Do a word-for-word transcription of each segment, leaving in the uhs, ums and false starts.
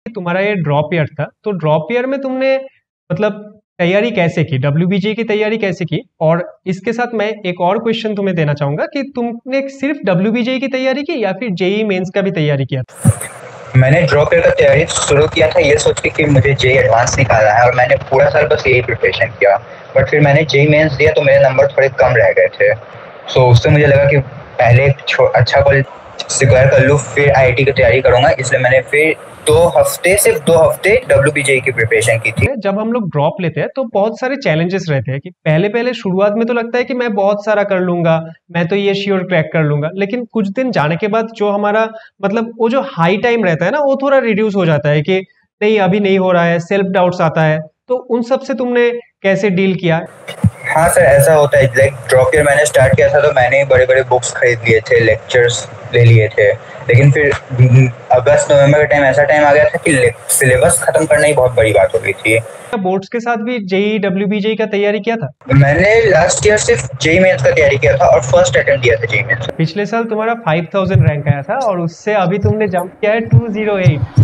तुम्हारा ये drop year था, तो ड्रॉप ईयर में तुमने मतलब तैयारी कैसे की, डब्ल्यूबीजे की तैयारी कैसे की? और इसके साथ मैं एक और क्वेश्चन तुम्हें देना चाहूंगा कि तुमने सिर्फ डब्ल्यूबीजे की तैयारी की या फिर जेई मेंस का भी तैयारी किया था? मैंने ड्रॉप ईयर का तैयारी शुरू किया था ये सोच के कि मुझे जेई एडवांस निकालना है और मैंने पूरा साल बस यही प्रिपरेशन किया। बट फिर मैंने जेई मेंस दिया तो मेरे नंबर थोड़े कम रह गए थे, सो उससे मुझे लगा कि पहले एक अच्छा कॉलेज सिक्योर कर लूँ फिर आईआईटी की तैयारी करूंगा, इसलिए मैंने फिर दो हफ्ते सिर्फ दो हफ्ते डब्ल्यूबीजे की प्रिपरेशन की थी। जब हम लोग ड्रॉप लेते हैं तो बहुत सारे चैलेंजेस रहते हैं कि पहले पहले शुरुआत में तो लगता है कि मैं बहुत सारा कर लूंगा, मैं तो ये श्योर क्रैक कर लूंगा, लेकिन कुछ दिन जाने के बाद जो हमारा मतलब वो जो हाई टाइम रहता है ना, वो थोड़ा रिड्यूस हो जाता है कि नहीं अभी नहीं हो रहा है, सेल्फ डाउट्स आता है। तो उन सब से तुमने कैसे डील किया? हाँ सर, ऐसा होता है। लाइक ड्रॉप ईयर मैंने स्टार्ट किया था तो मैंने बड़े बड़े बुक्स खरीद लिए थे, लेक्चर्स ले लिए थे, लेकिन फिर अगस्त नवंबर का टाइम ऐसा टाइम आ गया था कि सिलेबस खत्म करना ही बहुत बड़ी बात हो गई थी। बोर्ड्स के साथ भी जेई डब्ल्यूबीजे का तैयारी किया था? मैंने लास्ट ईयर सिर्फ जेई मेंस का तैयारी किया था और फर्स्ट अटेम्प्ट दिया था जेई मेंस। पिछले साल तुम्हारा फाइव थाउजेंड रैंक आया था और उससे अभी तुमने जंप किया है two zero eight.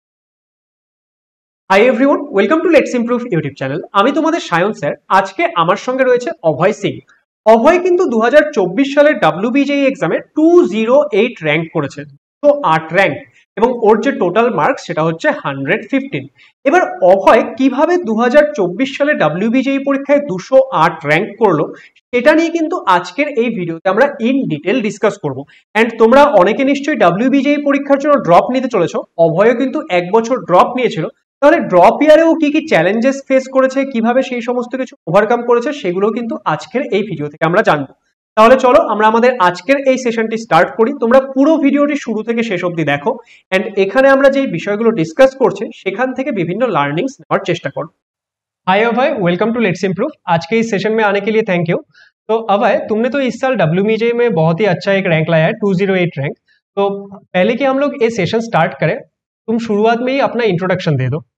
Hi everyone, welcome to let's improve YouTube channel. আমি তোমাদের সায়ন স্যার। আজকে আমার সঙ্গে রয়েছে অভয় সিং। অভয় কিন্তু দু হাজার চব্বিশ সালের ডাব্লিউবিজেই এক্সামে টু জিরো এইট র্যাঙ্ক করেছে, তো আট র্যাঙ্ক, এবং ওর যে টোটাল মার্কস সেটা হচ্ছে হান্ড্রেড ফিফটিন। এবার অভয় কিভাবে দু হাজার চব্বিশ সালে ডাব্লিউবিজেই পরীক্ষায় দুশো আট র্যাঙ্ক করলো সেটা নিয়ে কিন্তু আজকের এই ভিডিওতে আমরা ইন ডিটেল ডিসকাস করবো। অ্যান্ড তোমরা অনেকে নিশ্চয়ই ডাব্লিউবিজেই পরীক্ষার জন্য ড্রপ নিতে চলেছো। অভয়ও কিন্তু এক বছর ড্রপ নিয়েছিল। তাহলে ড্রপ ইয়ারেও কি কি চ্যালেঞ্জেস ফেস করেছে, কিভাবে সেই সমস্ত কিছু ওভারকাম করেছে, সেগুলো কিন্তু আজকের এই ভিডিও থেকে আমরা জানবো। তাহলে চলো আমরা আমাদের আজকের এই সেশনটি স্টার্ট করি। তোমরা পুরো ভিডিওটি শুরু থেকে শেষ অবধি দেখো, এন্ড এখানে আমরা যে বিষয়গুলো ডিসকাস করছি সেখান থেকে বিভিন্ন লার্নিংস নেওয়ার চেষ্টা করো। Hi Abhay, welcome to let's improve. आज के इस सेशन में आने के लिए थैंक यू। तो अभय, तुमने तो इस साल डब्ल्यूबीजे में बहुत ही अच्छा एक रैंक लाया है, टू ज़ीरो एट रैंक। तो पहले कि हम लोग ये सेशन स्टार्ट करें, तुम शुरुआत में ही अपना इंट्रोडक्शन दे दो।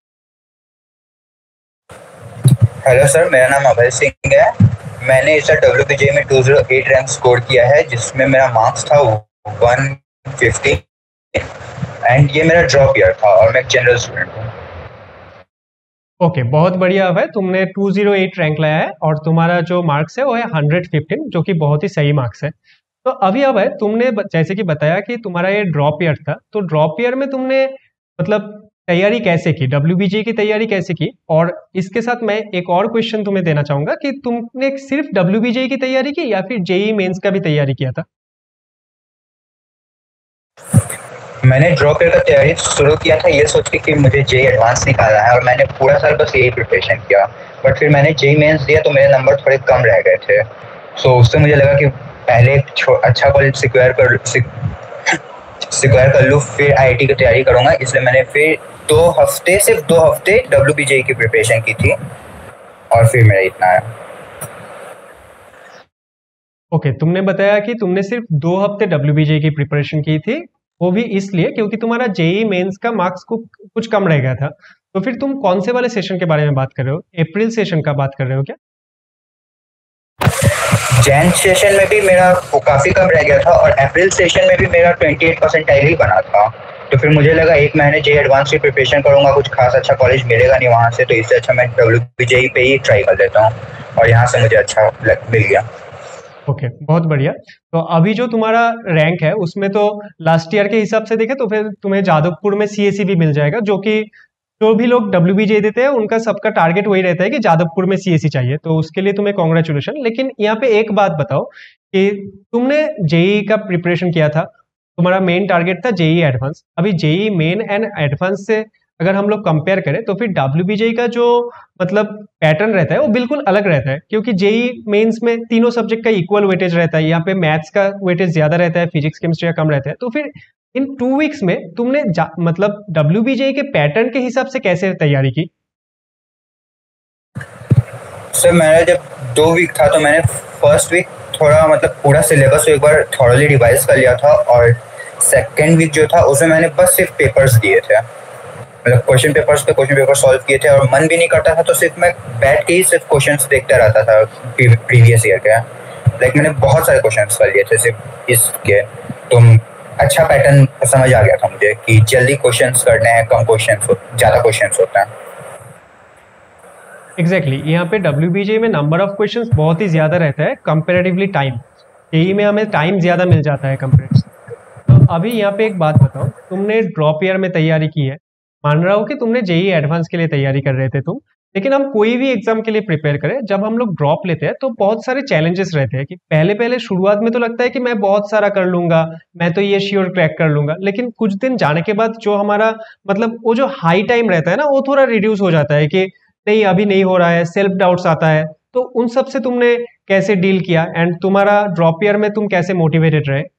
हेलो सर, मेरा नाम अभय सिंह है। मैंने इस साल डब्ल्यूबीजे में two zero eight rank score किया है, जिसमें मेरा मार्क्स था वन फिफ्टी, एंड ये मेरा ड्रॉप ईयर था और मैं जनरल स्टूडेंट हूँ। ओके okay, बहुत बढ़िया अभय, तुमने टू ज़ीरो एट रैंक लाया है और तुम्हारा जो मार्क्स है वो है हंड्रेड फिफ्टीन, जो कि बहुत ही सही मार्क्स है। तो अभी अभय, तुमने जैसे कि बताया कि तुम्हारा ये ड्रॉप ईयर था, तो ड्रॉप ईयर में तुमने मतलब तैयारी कैसे की, डब्ल्यूबीजे की तैयारी कैसे की? और इसके साथ मैं एक और क्वेश्चन तुम्हें देना चाहूंगा कि तुमने सिर्फ डब्ल्यूबीजे की तैयारी की या फिर जेई मेंस का भी तैयारी किया था? मैंने ड्रॉप ईयर का तैयारी शुरू किया था ये सोच के कि मुझे जेई एडवांस निकालना है और मैंने पूरा साल बस यही प्रिपरेशन किया। बट फिर मैंने जेई मेंस दिया तो मेरे नंबर थोड़े कम रह गए थे, सो उससे मुझे लगा कि पहले एक अच्छा कॉलेज सिक्योर कर सिक्योर कर लूँ फिर आईआईटी की तैयारी करूंगा, इसलिए मैंने फिर दो हफ्ते सिर्फ दो हफ्ते डब्ल्यूबीजे की प्रिपरेशन की थी और फिर मेरा इतना आया। ओके okay, तुमने बताया कि तुमने सिर्फ दो हफ्ते डब्ल्यूबीजे की प्रिपरेशन की थी, वो भी इसलिए क्योंकि तुम्हारा जेई मेंस का मार्क्स को कुछ कम रह गया था। तो फिर तुम कौन से वाले सेशन के बारे में बात कर रहे हो? अप्रैल सेशन का बात कर रहे हो क्या? जैन सेशन में भी मेरा वो काफी कम रह गया था और अप्रैल सेशन में भी मेरा अट्ठाईस परसेंटाइल ही बना था। तो फिर मुझे लगा एक महीने जेई एडवांस की प्रिपरेशन करूंगा, कुछ खास अच्छा कॉलेज मिलेगा नहीं वहां से, तो इससे अच्छा मैं डब्ल्यूबीजे पे ही ट्राई कर लेता हूँ और यहाँ से मुझे अच्छा मिल गया। ओके okay, बहुत बढ़िया। तो अभी जो तुम्हारा रैंक है उसमें तो लास्ट ईयर के हिसाब से देखे तो फिर तुम्हें जादवपुर में सीएससी भी मिल जाएगा, जो कि जो भी लोग डब्ल्यूबीजे देते हैं उनका सबका टारगेट वही रहता है कि जादवपुर में सीएससी चाहिए, तो उसके लिए तुम्हें कॉन्ग्रेचुलेशन। लेकिन यहाँ पे एक बात बताओ कि तुमने जेई का प्रिपरेशन किया था, तुम्हारा मेन टारगेट था जेई एडवांस। अभी जेई मेन एंड एडवांस से अगर हम लोग कंपेयर करें तो फिर डब्ल्यूबीजे का जो मतलब पैटर्न रहता है वो बिल्कुल अलग रहता है, क्योंकि जेई मेंस में तीनों सब्जेक्ट का इक्वल वेटेज रहता है, यहाँ पे मैथ्स का वेटेज ज्यादा रहता है, फिजिक्स केमिस्ट्री का कम रहता है। तो फिर इन टू वीक्स में तुमने मतलब डब्ल्यूबीजे के पैटर्न के हिसाब से कैसे तैयारी की? सर मेरा जब दो वीक था तो मैंने फर्स्ट वीक थोड़ा मतलब पूरा सिलेबस एक बार थॉरली रिवाइज कर लिया था और सेकेंड वीक जो था उसमें मैंने बस सिर्फ पेपर्स दिए थे, मतलब क्वेश्चन पेपर्स पे क्वेश्चन पेपर सॉल्व किए थे और मन भी नहीं करता था तो सिर्फ मैं बैठ के ही सिर्फ क्वेश्चंस देखता रहता था प्रीवियस ईयर के। लाइक मैंने बहुत सारे क्वेश्चंस कर लिए थे सिर्फ इसके, तो अच्छा पैटर्न समझ आ गया था मुझे कि जल्दी क्वेश्चंस करने हैं, कम क्वेश्चंस हो, ज्यादा क्वेश्चंस होते हैं। Exactly exactly. यहाँ पे डब्ल्यू बी जे में नंबर ऑफ क्वेश्चंस बहुत ही ज्यादा रहता है कंपेरेटिवली टाइम। जेई में हमें टाइम ज्यादा मिल जाता है कंपेरेटिव। तो अभी यहाँ पे एक बात बताओ, तुमने ड्रॉप ईयर में तैयारी की है, मान रहा हूँ कि तुमने जेई एडवांस के लिए तैयारी कर रहे थे तुम, लेकिन हम कोई भी एग्जाम के लिए प्रिपेयर करें, जब हम लोग ड्रॉप लेते हैं तो बहुत सारे चैलेंजेस रहते हैं कि पहले पहले शुरुआत में तो लगता है कि मैं बहुत सारा कर लूंगा, मैं तो ये श्योर क्रैक कर लूंगा, लेकिन कुछ दिन जाने के बाद जो हमारा मतलब वो जो हाई टाइम रहता है ना, वो थोड़ा रिड्यूस हो जाता है कि नहीं अभी नहीं हो रहा है, सेल्फ डाउट्स आता है। तो उन सब से तुमने कैसे डील किया एंड तुम्हारा ड्रॉप ईयर में तुम कैसे मोटिवेटेड रहे?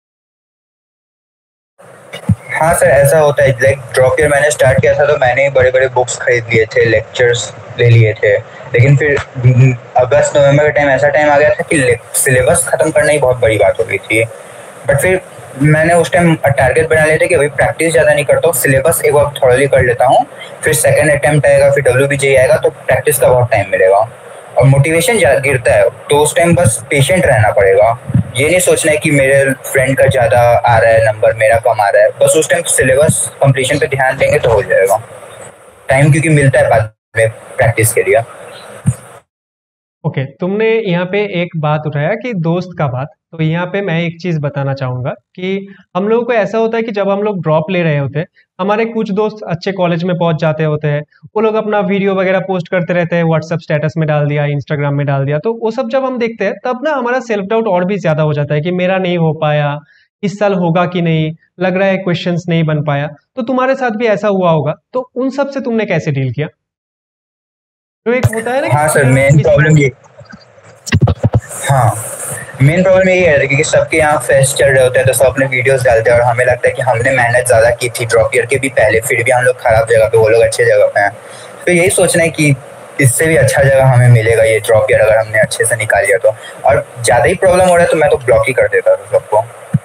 हाँ सर, ऐसा होता है। लाइक ड्रॉप ईयर मैंने स्टार्ट किया था तो मैंने बड़े बड़े बुक्स खरीद लिए थे, लेक्चर्स ले लिए थे, लेकिन फिर अगस्त नवंबर का टाइम ऐसा टाइम आ गया था कि सिलेबस खत्म करना ही बहुत बड़ी बात हो गई थी। बट फिर मैंने उस टाइम टारगेट बना लिया था कि अभी प्रैक्टिस ज़्यादा नहीं करता हूँ, सिलेबस एक बार थॉरली कर लेता हूँ, फिर सेकेंड अटेम्प्ट आएगा, फिर डब्ल्यू बी जे आएगा तो प्रैक्टिस का बहुत टाइम मिलेगा और मोटिवेशन गिरता है। तो उस टाइम बस पेशेंट रहना पड़ेगा, ये नहीं सोचना है कि मेरे फ्रेंड का ज़्यादा आ रहा है नंबर, मेरा कम आ रहा है। बस उस टाइम सिलेबस कंप्लीशन पे ध्यान देंगे तो हो जाएगा। टाइम क्योंकि मिलता है बाद में प्रैक्टिस के लिए। ओके okay, तुमने यहाँ पे एक बात उठाया कि दोस्त का बात, तो यहाँ पे मैं एक चीज बताना चाहूंगा कि हम लोगों को ऐसा होता है कि जब हम लोग ड्रॉप ले रहे होते हैं, हमारे कुछ दोस्त अच्छे कॉलेज में पहुंच जाते होते हैं, वो लोग अपना वीडियो वगैरह पोस्ट करते रहते हैं, व्हाट्सएप स्टेटस में डाल दिया, इंस्टाग्राम में डाल दिया, तो वो सब जब हम देखते हैं तब ना हमारा सेल्फ डाउट और भी ज्यादा हो जाता है कि मेरा नहीं हो पाया, इस साल होगा कि नहीं, लग रहा है क्वेश्चंस नहीं बन पाया। तो तुम्हारे साथ भी ऐसा हुआ होगा, तो उन सब से तुमने कैसे डील किया? जो एक होता है ना हाँ सर, कि मेन किसी प्रॉब्लम ये हाँ मेन प्रॉब्लम यही है क्योंकि सबके यहाँ फेस्ट चल रहे होते हैं तो सब अपने वीडियोस डालते हैं और हमें लगता है कि हमने मेहनत ज़्यादा की थी ड्रॉप ईयर के भी पहले, फिर भी हम लोग खराब जगह पे, वो लोग अच्छे जगह पे हैं। तो यही सोचना है कि इससे भी अच्छा जगह हमें मिलेगा ये ड्रॉप ईयर अगर हमने अच्छे से निकाल लिया तो। और ज़्यादा ही प्रॉब्लम हो रहा है तो मैं तो ब्लॉक ही कर देता था सबको।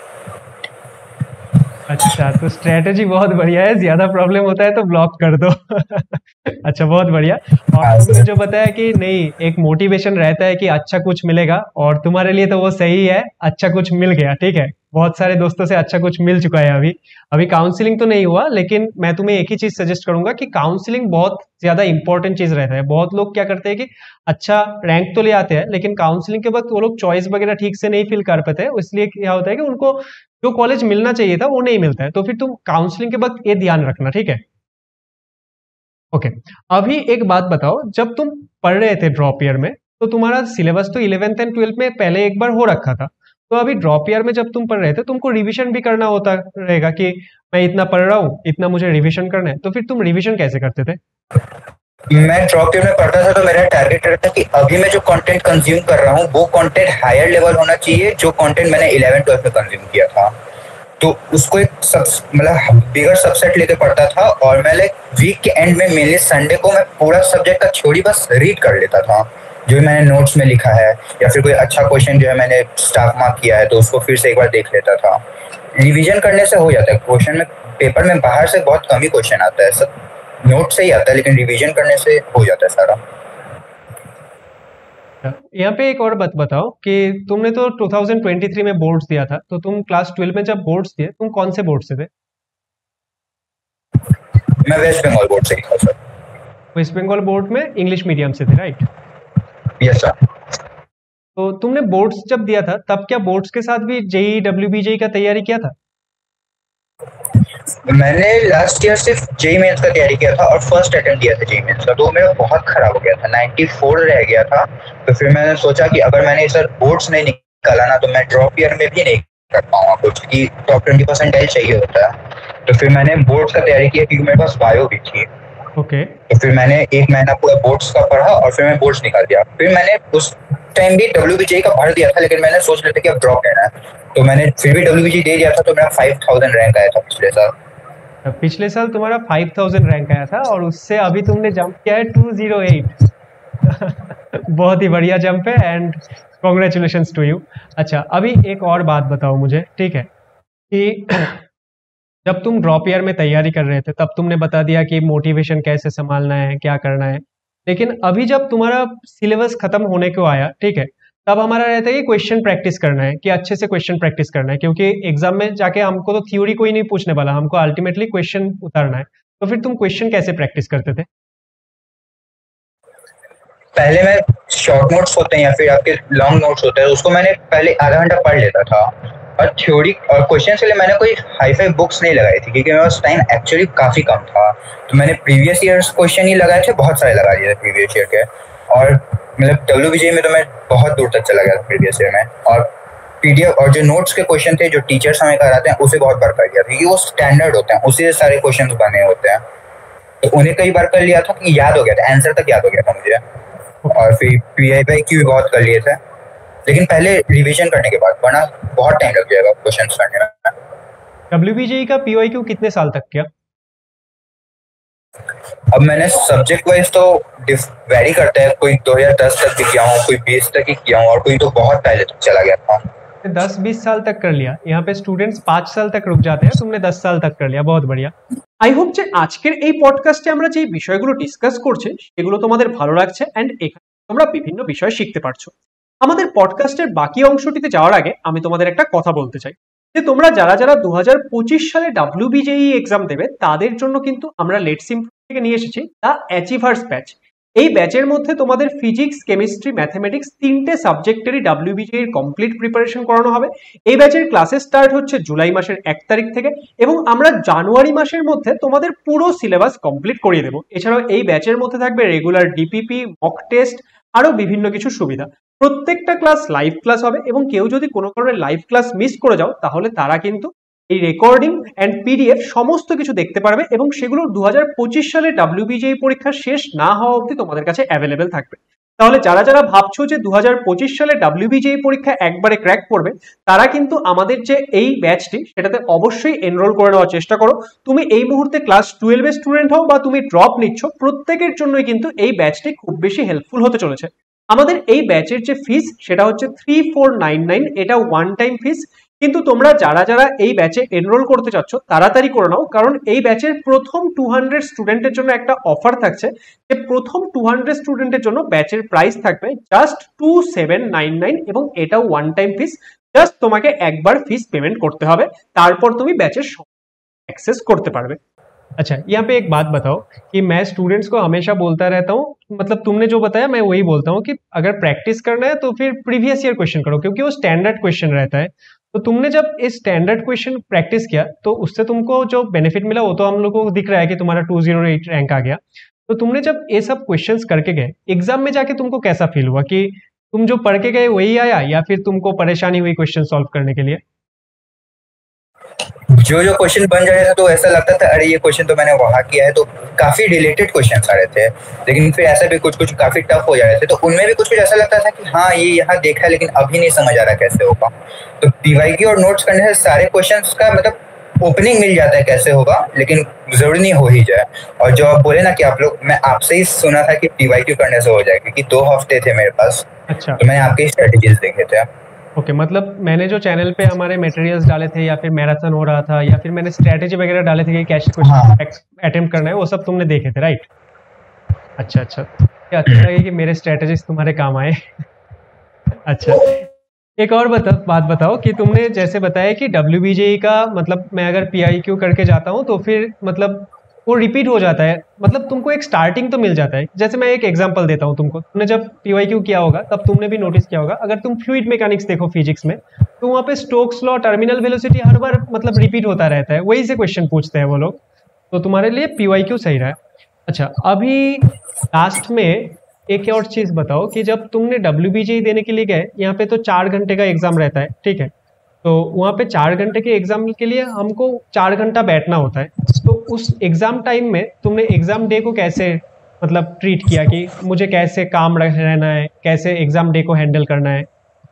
अच्छा, तो स्ट्रेटेजी बहुत बढ़िया है, ज्यादा प्रॉब्लम होता है तो ब्लॉक कर दो। अच्छा, बहुत बढ़िया। और हाँ तुमने सर। जो बताया कि नहीं, एक मोटिवेशन रहता है कि अच्छा कुछ मिलेगा, और तुम्हारे लिए तो वो सही है, अच्छा कुछ मिल गया, ठीक है। बहुत सारे दोस्तों से अच्छा कुछ मिल चुका है अभी। अभी काउंसलिंग तो नहीं हुआ, लेकिन मैं तुम्हें एक ही चीज सजेस्ट करूंगा कि काउंसलिंग बहुत ज्यादा इंपॉर्टेंट चीज रहता है। बहुत लोग क्या करते हैं कि अच्छा रैंक तो ले आते हैं, लेकिन काउंसलिंग के वक्त वो लोग चॉइस वगैरह ठीक से नहीं फिल कर पाते हैं, इसलिए क्या होता है कि उनको जो कॉलेज मिलना चाहिए था वो नहीं मिलता है। तो फिर तुम काउंसलिंग के वक्त ये ध्यान रखना, ठीक है। ओके, अभी एक बात बताओ, जब तुम पढ़ रहे थे ड्रॉप ईयर में, तो तुम्हारा सिलेबस तो इलेवेंथ एंड ट्वेल्थ में पहले एक बार हो रखा था, तो अभी ड्रॉप ईयर में जब तुम पढ़ रहे थे तुमको रिवीजन भी करना होता रहेगा कि मैं इतना पढ़ रहा हूँ, इतना मुझे रिवीजन करना है, तो फिर तुम रिवीजन कैसे करते थे? मैं ड्रॉप ईयर में पढ़ता था तो मेरा टारगेट रहता कि अभी मैं जो कंटेंट कंज्यूम कर रहा हूँ वो कंटेंट हायर लेवल होना चाहिए जो कंटेंट मैंने इलेवन ट्वेल्थ में कंज्यूम किया था। तो उसको एक सब मतलब बिगर सबसेट लेके पढ़ता था और मैं लाइक वीक के एंड में मेनली संडे को मैं पूरा सब्जेक्ट का थ्योरी बस रीड कर लेता था जो मैंने नोट्स में लिखा है, या फिर कोई अच्छा क्वेश्चन जो है मैंने स्टाफ मार्क किया है तो उसको फिर से एक बार देख लेता था। रिवीजन करने से हो जाता है। क्वेश्चन में पेपर में बाहर से बहुत कम ही क्वेश्चन आता है, सब नोट से ही आता है, लेकिन रिवीजन करने से हो जाता है सारा। यहाँ पे एक और बात बताओ कि तुमने तो टू थाउजेंड ट्वेंटी थ्री में बोर्ड्स दिया था, तो तुम क्लास ट्वेल्व में जब बोर्ड्स दिए, तुम कौन से बोर्ड से थे? मैं वेस्ट बंगाल बोर्ड से ही था सर। वेस्ट बंगाल बोर्ड में इंग्लिश मीडियम से थे, राइट? Yes sir. तो तुमने बोर्ड्स जब दिया था तब क्या बोर्ड्स के साथ भी जेई डब्ल्यू बी जेई का तैयारी किया था? मैंने लास्ट ईयर सिर्फ जेई मेंस का तैयारी किया था और फर्स्ट अटेम्प्ट दिया था जेई मेंस का, तो मेरा बहुत खराब हो गया था, नाइंटी फोर रह गया था। तो फिर मैंने सोचा कि अगर मैंने इस बोर्ड्स नहीं निकाला ना तो मैं ड्रॉप ईयर में भी नहीं कर पाऊंगा कुछ, क्योंकि टॉप ट्वेंटी परसेंटाइल चाहिए होता है। तो फिर मैंने बोर्ड्स का तैयारी किया क्योंकि मेरे पास बायो भी थी। ओके। तो फिर मैंने एक महीना पूरा बोर्ड्स का पढ़ा और फिर मैं बोर्ड्स निकाल दिया। फिर मैंने उस टाइम भी डब्ल्यू बी जे का भर दिया था, लेकिन मैंने सोच लिया था कि अब ड्रॉप लेना है, तो मैंने फिर भी डब्ल्यू बी जे दे दिया था। तो मेरा फाइव थाउजेंड रैंक आया था पिछले साल। पिछले साल तुम्हारा फाइव थाउजेंड रैंक आया था और उससे अभी तुमने जंप किया है टू ज़ीरो एट। बहुत ही बढ़िया जंप है एंड कॉन्ग्रेचुलेशंस टू यू। अच्छा, अभी एक और बात बताओ मुझे, ठीक है, कि जब तुम ड्रॉप ईयर में तैयारी कर रहे थे तब तुमने बता दिया कि मोटिवेशन कैसे संभालना है, क्या करना है, लेकिन अभी जब तुम्हारा सिलेबस खत्म होने को आया, ठीक है, तब हमारा रहता है कि क्वेश्चन प्रैक्टिस करना है, कि अच्छे से क्वेश्चन प्रैक्टिस करना है, क्योंकि एग्जाम में जाके हमको तो थ्योरी कोई नहीं पूछने वाला, हमको अल्टीमेटली क्वेश्चन उतारना है। तो फिर तुम क्वेश्चन कैसे प्रैक्टिस करते थे? पहले मैं शॉर्ट नोट्स होते हैं या फिर आपके लॉन्ग नोट्स होते हैं, उसको मैंने पहले आधा घंटा पढ़ लेता था, और थ्योरी और क्वेश्चन के लिए मैंने कोई हाई फाई बुक्स नहीं लगाई थी, क्योंकि मेरे पास टाइम एक्चुअली काफ़ी कम था। तो मैंने प्रीवियस ईयर्स क्वेश्चन ही लगाए थे, बहुत सारे लगा दिए थे प्रीवियस ईयर के, और मतलब डब्ल्यू बी जे में तो मैं बहुत दूर तक चला गया था प्रीवियस ईयर में। और पीडीएफ और जो नोट्स के क्वेश्चन थे जो टीचर्स हमें कराते हैं, उसे बहुत बार कर लिया था, क्योंकि वो स्टैंडर्ड होते हैं, उसी से सारे क्वेश्चन बने होते हैं। तो उन्हें कई बार कर लिया था कि याद हो गया था, आंसर तक याद हो गया था मुझे। और फिर पी आई बाई क्यू भी बहुत कर लिए थे, लेकिन पहले रिवीजन करने के बाद, वरना बहुत टाइम लग जाएगा क्वेश्चन करने में। डब्ल्यू बी जे ई का पी वाई क्यू कितने साल तक किया? अब मैंने सब्जेक्ट वाइज तो वेरी करता है, कोई दो हज़ार दस तक भी किया हूँ, कोई बीस तक ही किया हूँ, और कोई तो बहुत पहले तक चला गया था। दस बीस साल तक कर लिया। यहाँ पे स्टूडेंट्स पाँच साल तक रुक जाते हैं, तुमने दस साल तक कर लिया, बहुत बढ़िया। আই হোপ যে আজকের এই পডকাস্টে আমরা যে বিষয়গুলো ডিসকাস করছি সেগুলো তোমাদের ভালো লাগছে এন্ড এখানে তোমরা বিভিন্ন বিষয় শিখতে পারছো। আমাদের পডকাস্টের বাকি অংশটিতে যাওয়ার আগে আমি তোমাদের একটা কথা বলতে চাই যে তোমরা যারা যারা দু হাজার পঁচিশ সালে ডাব্লিউবিজেই এক্সাম দেবে তাদের জন্য কিন্তু আমরা লেটস ইমপ্রুভ থেকে নিয়ে এসেছি দ্য অ্যাচিভার্স ব্যাচ। এই ব্যাচের মধ্যে তোমাদের ফিজিক্স, কেমিস্ট্রি, ম্যাথমেটিক্স তিনটে সাবজেক্টেরই ডাব্লিউবিজেই এর কমপ্লিট প্রিপারেশন করানো হবে। এই ব্যাচের ক্লাসেস স্টার্ট হচ্ছে জুলাই মাসের এক তারিখ থেকে, এবং আমরা জানুয়ারি মাসের মধ্যে তোমাদের পুরো সিলেবাস কমপ্লিট করিয়ে দেবো। এছাড়াও এই ব্যাচের মধ্যে থাকবে রেগুলার ডিপিপি, মক টেস্ট, আরো বিভিন্ন কিছু সুবিধা। প্রত্যেকটা ক্লাস লাইভ ক্লাস হবে, এবং কেউ যদি কোনো কারণে লাইভ ক্লাস মিস করে যাও তাহলে তারা কিন্তু এই রেকর্ডিং এন্ড পিডিএফ সমস্ত কিছু দেখতে পারবে, এবং সেগুলো দু হাজার পঁচিশ সালে ডাব্লিউবিজেই পরীক্ষা শেষ না হওয়া অবধি তোমাদের কাছে অ্যাভেলেবেল থাকবে। তাহলে যারা যারা ভাবছো যে দু হাজার পঁচিশ সালে ডাব্লিউবিজেই পরীক্ষা একবারে ক্র্যাক করবে, তারা কিন্তু আমাদের যে এই ব্যাচটি সেটাতে অবশ্যই এনরোল করে নেওয়ার চেষ্টা করো। তুমি এই মুহূর্তে ক্লাস টুয়েলভ এর স্টুডেন্ট হও বা তুমি ড্রপ নিচ্ছ, প্রত্যেকের জন্যই কিন্তু এই ব্যাচটি খুব বেশি হেল্পফুল হতে চলেছে। আমাদের এই ব্যাচের যে ফিস সেটা হচ্ছে থ্রি ফোর নাইন নাইন, এটা ওয়ান টাইম ফিস। কিন্তু তোমরা যারা যারা এই ব্যাচে এনরোল করতে চাচ্ছ তাড়াতাড়ি করে নাও, কারণ এই ব্যাচের প্রথম টু হান্ড্রেড স্টুডেন্টের জন্য একটা অফার থাকছে, যে প্রথম টু হান্ড্রেড স্টুডেন্টের জন্য ব্যাচের প্রাইস থাকবে just two seven nine nine, এবং এটাও ওয়ান টাইম ফিস। জাস্ট তোমাকে একবার ফিস পেমেন্ট করতে হবে, তারপর তুমি ব্যাচের অ্যাক্সেস করতে পারবে। अच्छा, यहाँ पे एक बात बताओ कि मैं स्टूडेंट्स को हमेशा बोलता रहता हूँ, मतलब तुमने जो बताया मैं वही बोलता हूँ कि अगर प्रैक्टिस करना है तो फिर प्रीवियस ईयर क्वेश्चन करो, क्योंकि वो स्टैंडर्ड क्वेश्चन रहता है। तो तुमने जब इस स्टैंडर्ड क्वेश्चन प्रैक्टिस किया तो उससे तुमको जो बेनिफिट मिला वो तो हम लोग को दिख रहा है कि तुम्हारा टू जीरो एट रैंक आ गया। तो तुमने जब ये सब क्वेश्चंस करके गए एग्जाम में जाके तुमको कैसा फील हुआ, कि तुम जो पढ़ के गए वही आया या फिर तुमको परेशानी हुई क्वेश्चन सॉल्व करने के लिए? जो जो क्वेश्चन बन रहे थे तो ऐसा लगता था अरे ये क्वेश्चन तो मैंने वहाँ किया है, तो काफी रिलेटेड क्वेश्चन आ रहे थे। लेकिन फिर ऐसा भी कुछ कुछ काफी टफ हो जा रहे थे, तो उनमें भी कुछ कुछ ऐसा लगता था कि हाँ ये यहाँ देखा है लेकिन अभी नहीं समझ आ रहा कैसे होगा। तो पीवाईक्यू और नोट्स करने से सारे क्वेश्चंस का मतलब ओपनिंग मिल जाता है कैसे होगा, लेकिन जरूरी नहीं हो ही जाए। और जो आप बोले ना कि आप लोग, मैं आपसे ही सुना था कि पीवाईक्यू करने से हो जाए, क्योंकि दो हफ्ते थे मेरे पास। अच्छा, तो मैंने आपके स्ट्रेटेजीज देखे थे। ओके okay, मतलब मैंने जो चैनल पे हमारे मटेरियल्स डाले थे या फिर मैराथन हो रहा था या फिर मैंने स्ट्रेटेजी वगैरह डाले थे कि कैसे क्वेश्चन अटेम्प्ट करना है, वो सब तुमने देखे थे, राइट? अच्छा अच्छा, अच्छा लगे कि मेरे स्ट्रेटेजीज तुम्हारे काम आए। अच्छा, एक और बता बात बताओ कि तुमने जैसे बताया कि डब्ल्यूबीजेई का मतलब मैं अगर पीआईक्यू करके जाता हूँ तो फिर मतलब वो रिपीट हो जाता है, मतलब तुमको एक स्टार्टिंग तो मिल जाता है। जैसे मैं एक एग्जांपल देता हूँ तुमको, तुमने जब पीवाईक्यू किया होगा तब तुमने भी नोटिस किया होगा, अगर तुम फ्लूइड मैकेनिक्स देखो फिजिक्स में तो वहाँ पे स्टोक्स लॉ, टर्मिनल वेलोसिटी हर बार मतलब रिपीट होता रहता है, वही से क्वेश्चन पूछते हैं वो लोग। तो तुम्हारे लिए पीवाईक्यू सही रहा है। अच्छा, अभी लास्ट में एक और चीज़ बताओ कि जब तुमने डब्ल्यूबीजेई देने के लिए गए, यहाँ पे तो चार घंटे का एग्जाम रहता है, ठीक है? तो वहाँ पे चार घंटे के एग्जाम के लिए हमको चार घंटा बैठना होता है। तो उस एग्जाम टाइम में तुमने एग्जाम डे को कैसे मतलब ट्रीट किया, कि मुझे कैसे काम रहना है, कैसे एग्जाम डे को हैंडल करना है?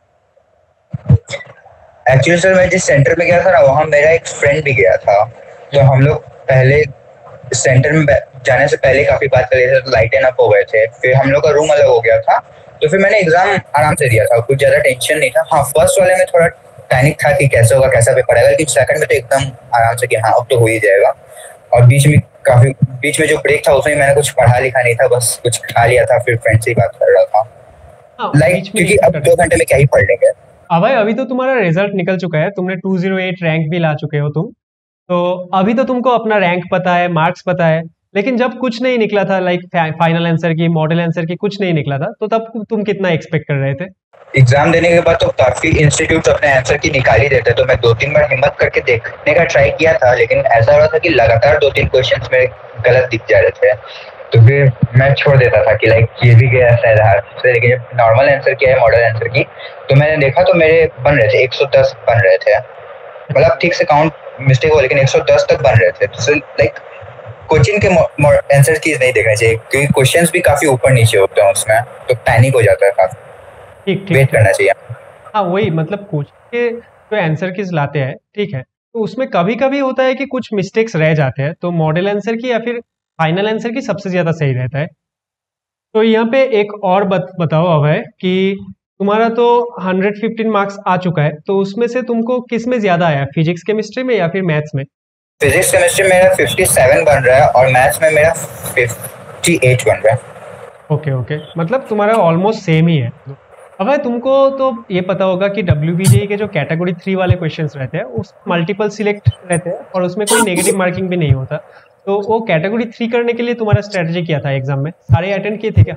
एक्चुअली सर मैं जिस सेंटर में गया था ना, वहाँ मेरा एक फ्रेंड भी गया था। तो हम लोग पहले सेंटर में जाने से पहले काफी बात कर रहे थे, तो लाइटन अप हो गए थे, फिर हम लोग का रूम अलग हो गया था। तो फिर मैंने एग्जाम आराम से दिया था, कुछ ज्यादा टेंशन नहीं था। हाँ, फर्स्ट वाले में थोड़ा पैनिक था कि कैसे होगा, कैसा पेपर आएगा, लेकिन सेकंड में तो एकदम आराम से कि हाँ अब तो हो ही जाएगा। और बीच में काफी बीच में जो ब्रेक था उसमें मैंने कुछ पढ़ा लिखा नहीं था, बस कुछ खा लिया था, फिर फ्रेंड से ही बात कर रहा था। हाँ, लाइक बीच में क्योंकि नहीं अब कर दो घंटे में क्या ही पढ़ लेंगे। अभय, अभी तो तुम्हारा रिजल्ट निकल चुका है, तुमने टू ज़ीरो एट रैंक भी ला चुके हो तुम। तो अभी तो तुमको अपना रैंक पता है, मार्क्स पता है, लेकिन जब कुछ नहीं निकला था, like final answer key, model answer key कुछ नहीं निकला था, तो तब तुम कितना एक्सपेक्ट कर रहे थे? एग्जाम देने के बाद तो काफी इंस्टीट्यूट अपने आंसर की निकाल ही देते, तो मैं दो तीन बार हिम्मत करके देखने का ट्राई किया था, लेकिन ऐसा हो रहा था कि लगातार दो तीन क्वेश्चंस में गलत दिख जा रहे थे, तो फिर मैं छोड़ देता था कि लाइक ये भी गया शायद हाथ से। लेकिन जब नॉर्मल आंसर किया है मॉडल आंसर की, तो मैंने देखा तो मेरे बन रहे थे एक सौ दस बन रहे थे, मतलब ठीक से काउंट मिस्टेक हो लेकिन एक सौ दस तक बन रहे थे। तो लाइक कोचिंग के आंसर की नहीं देखना चाहिए, क्योंकि क्वेश्चंस भी काफी ऊपर नीचे होते हैं उसमें, तो पैनिक हो जाता है काफी। ठीक ठीक वेट ठीक। करना चाहिए। हाँ, वही मतलब कोचिंग के जो आंसर कीज लाते हैं, ठीक है, तो उसमें कभी कभी होता है कि कुछ मिस्टेक्स रह जाते हैं, तो मॉडल आंसर की या फिर फाइनल आंसर की सबसे ज्यादा सही रहता है। तो यहाँ पे एक और बत, बताओ अभय कि तुम्हारा तो हंड्रेड फिफ्टीन मार्क्स आ चुका है, तो उसमें से तुमको किस में ज्यादा आया, फिजिक्स केमिस्ट्री में या फिर मैथ्स में? फिजिक्स केमिस्ट्री मेरा सत्तावन बन रहा है और मैथ्स में मेरा अट्ठावन बन रहा है। ओके ओके, मतलब तुम्हारा ऑलमोस्ट सेम ही है। अभय, तुमको तो ये पता होगा कि डब्ल्यू बी जे ई के जो कैटेगरी थ्री वाले क्वेश्चंस रहते हैं उस मल्टीपल सिलेक्ट रहते हैं और उसमें कोई नेगेटिव मार्किंग भी नहीं होता। तो वो कैटेगरी थ्री करने के लिए तुम्हारा स्ट्रेटजी क्या था एग्जाम में? सारे अटेंड किए थे क्या?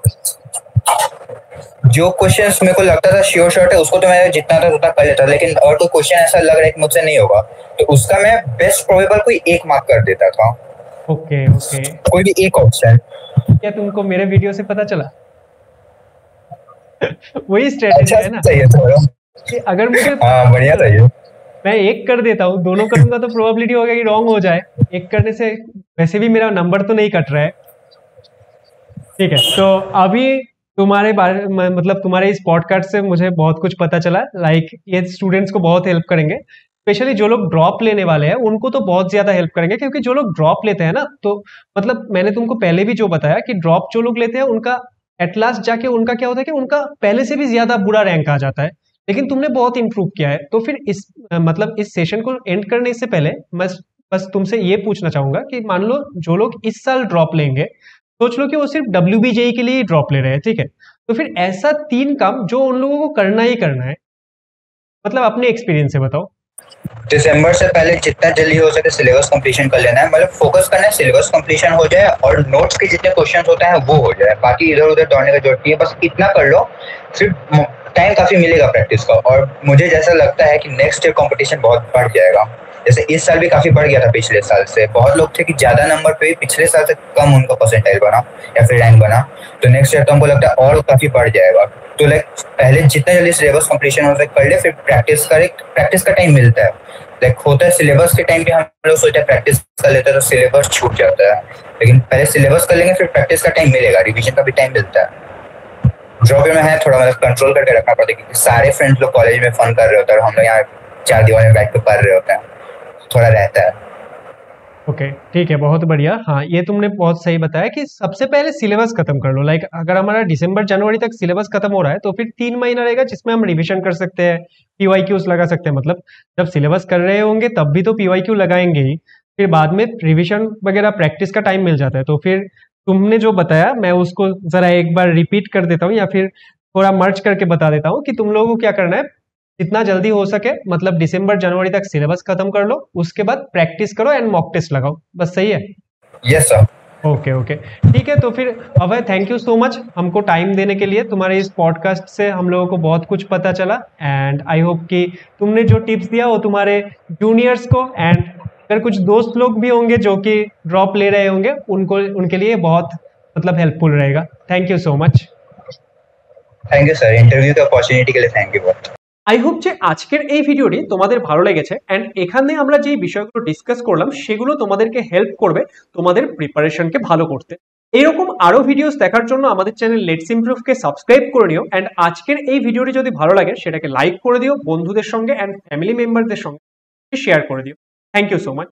जो क्वेश्चंस मेरे को लगता था श्योर शॉट है उसको तो मैं जितना था उतना कर लेता, लेकिन और कोई क्वेश्चन ऐसा लग रहा है कि मुझसे नहीं होगा तो उसका मैं बेस्ट प्रोबेबल कोई एक मार्क कर देता था। ओके ओके, कोई भी एक ऑप्शन। क्या तुमको मेरे वीडियो से पता चला? वही स्ट्रेटजी अच्छा है ना सही है थोड़ा। कि अगर मुझे हाँ बढ़िया था ये। मैं एक कर देता हूँ, दोनों करूंगा तो प्रोबेबिलिटी होगा कि रॉन्ग हो जाए। एक करने से वैसे भी मेरा नंबर तो नहीं कट रहा है। ठीक है, तो अभी तुम्हारे बारे में मतलब तुम्हारे इस पॉडकास्ट से मुझे बहुत कुछ पता चला, लाइक ये स्टूडेंट्स को बहुत हेल्प करेंगे, स्पेशली जो लोग ड्रॉप लेने वाले हैं उनको तो बहुत ज्यादा हेल्प करेंगे, क्योंकि जो लोग ड्रॉप लेते हैं ना, तो मतलब मैंने तुमको पहले भी जो बताया कि ड्रॉप जो लोग लेते हैं उनका एट लास्ट जाके उनका क्या होता है कि उनका पहले से भी ज्यादा बुरा रैंक आ जाता है, लेकिन तुमने बहुत इंप्रूव किया है। तो फिर इस मतलब इस सेशन को एंड करने से पहले मैं बस तुमसे ये पूछना चाहूंगा कि मान लो जो लोग इस साल ड्रॉप लेंगे, सोच लो कि वो सिर्फ डब्ल्यू बी जे ई के लिए ही ड्रॉप ले रहे हैं, ठीक है, तो फिर ऐसा तीन काम जो उन लोगों को करना ही करना है, मतलब अपने एक्सपीरियंस से बताओ। दिसंबर से पहले जितना जल्दी हो सके सिलेबस कंप्लीशन कर लेना है, मतलब फोकस करना है सिलेबस कंप्लीशन हो जाए और नोट्स के जितने क्वेश्चंस होते हैं वो हो जाए, बाकी इधर उधर दौड़ने का जरूरत नहीं है, बस इतना कर लो, फिर टाइम काफी मिलेगा प्रैक्टिस का। और मुझे जैसा लगता है कि नेक्स्ट ईयर कंपटीशन बहुत बढ़ जाएगा, जैसे इस साल भी काफी बढ़ गया था पिछले साल से, बहुत लोग थे कि ज्यादा नंबर पे पिछले साल से कम उनका परसेंटाइल बना या फिर रैंक बना, तो नेक्स्ट ईयर तो हमको लगता है और काफी बढ़ जाएगा। तो लाइक पहले जितना जल्दी सिलेबस कंप्लीशन हो सके कर ले, फिर प्रैक्टिस करे, प्रैक्टिस का टाइम मिलता है। लाइक होता है सिलेबस के टाइम पे हम लोग सोचते हैं प्रैक्टिस कर लेते हैं तो सिलेबस छूट जाता है, लेकिन पहले सिलेबस कर लेंगे फिर प्रैक्टिस का टाइम मिलेगा, रिवीजन का भी टाइम मिलता है। ड्रॉप में है थोड़ा मतलब कंट्रोल करके रखना पड़ता है, क्योंकि सारे फ्रेंड्स लोग कॉलेज में फन कर रहे होते हैं और हम लोग यहाँ चार दीवार में बैठ के पढ़ रहे होते हैं, थोड़ा रहता है। ओके okay, ठीक है, बहुत बढ़िया। हाँ, ये तुमने बहुत सही बताया कि सबसे पहले सिलेबस खत्म कर लो। लाइक अगर हमारा दिसंबर जनवरी तक सिलेबस खत्म हो रहा है तो फिर तीन महीना रहेगा जिसमें हम रिवीजन कर सकते हैं, पीवाई क्यूज लगा सकते हैं, मतलब जब सिलेबस कर रहे होंगे तब भी तो पीवाई क्यू लगाएंगे ही, फिर बाद में रिविजन वगैरह प्रैक्टिस का टाइम मिल जाता है। तो फिर तुमने जो बताया मैं उसको जरा एक बार रिपीट कर देता हूँ या फिर थोड़ा मर्ज करके बता देता हूँ कि तुम लोगों को क्या करना है। जितना जल्दी हो सके मतलब दिसंबर जनवरी तक सिलेबस खत्म कर लो, उसके बाद प्रैक्टिस करो एंड मॉक टेस्ट लगाओ, बस सही है? Yes sir. ओके ओके, ठीक है। तो फिर Abhay, thank you so much हमको टाइम देने के लिए। तुम्हारे इस पॉडकास्ट से हम लोगों को बहुत कुछ पता चला एंड आई होप कि तुमने जो टिप्स दिया वो तुम्हारे जूनियर्स को एंड अगर कुछ दोस्त लोग भी होंगे जो कि ड्रॉप ले रहे होंगे उनको उनके लिए बहुत मतलब हेल्पफुल रहेगा। Thank you so much. Thank you sir, interview কে অপরচুনিটি কে থ্যাংক ইউ বহুত। আই হোপ যে আজকের এই ভিডিওটি তোমাদের ভালো লেগেছে এন্ড এখানে আমরা যে বিষয়গুলো ডিসকাস করলাম সেগুলো তোমাদেরকে হেল্প করবে তোমাদের প্রিপারেশনকে ভালো করতে। এরকম আরো ভিডিওস দেখার জন্য আমাদের চ্যানেল লেটস ইমপ্রুভ কে সাবস্ক্রাইব করে নিও এন্ড আজকের এই ভিডিওটি যদি ভালো লাগে সেটাকে লাইক করে দিও, বন্ধুদের সঙ্গে এন্ড ফ্যামিলি মেম্বারদের সঙ্গে শেয়ার করে দিও। Thank you so much.